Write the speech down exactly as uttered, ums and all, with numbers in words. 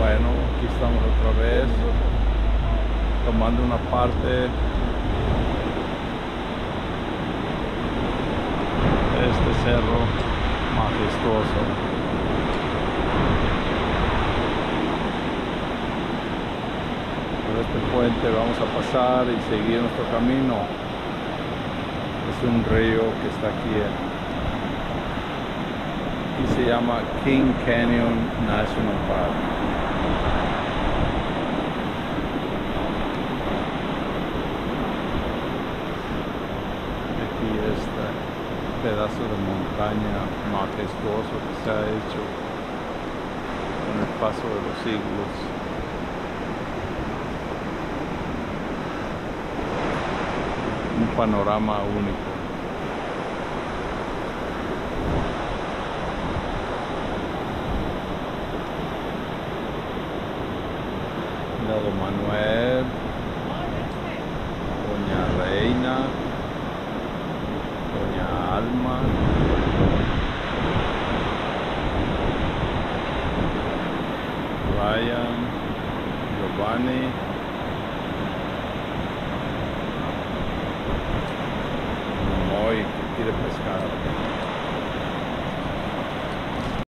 Bueno, aquí estamos otra vez tomando una parte de este cerro majestuoso. Por este puente vamos a pasar y seguir nuestro camino. Es un río que está aquí y se llama King Canyon National Park. Aquí este pedazo de montaña majestuoso que se ha hecho con el paso de los siglos. Un panorama único. Don Manuel, Doña Reina, Doña Alma, Ryan, Giovanni, Moy que quiere pescar.